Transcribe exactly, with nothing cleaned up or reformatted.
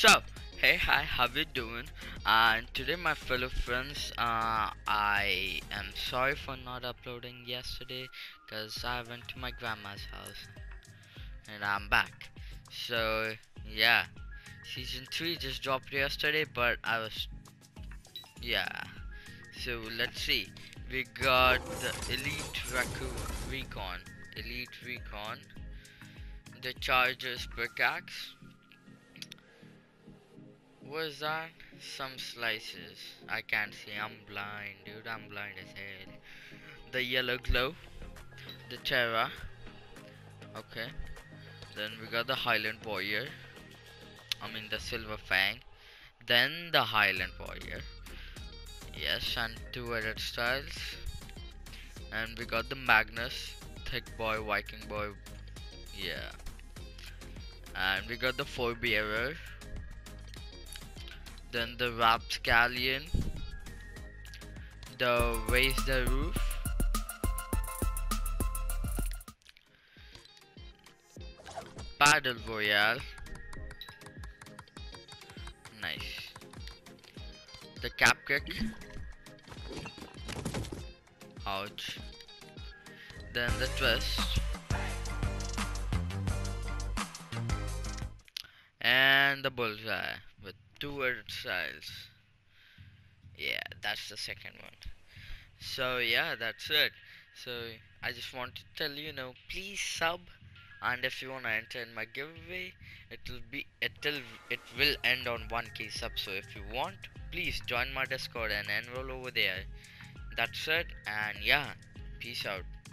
So, hey, hi, how you doing? And today, my fellow friends, uh, I am sorry for not uploading yesterday because I went to my grandma's house and I'm back. So, yeah, season three just dropped yesterday, but I was, yeah. So, let's see. We got the Elite Recu- Recon, Elite Recon, the Chargers pickaxe. Was that? Some slices. I can't see. I'm blind, dude. I'm blind as hell. The yellow glow. The Terra. Okay. Then we got the Highland Warrior. I mean the Silver Fang. Then the Highland Warrior. Yes, and two edit styles. And we got the Magnus. Thick boy, Viking boy. Yeah. And we got the Forebearer. Then the Rapscallion. The Raise the Roof. Battle Royale. Nice. The cap kick. Ouch. Then the twist. And the bullseye with two edit styles. Yeah, that's the second one. So yeah, that's it. So I just want to tell you, you know, please sub, and if you wanna enter in my giveaway, it will be it will it will end on one K sub. So if you want, please join my Discord and enroll over there. That's it, and yeah, peace out.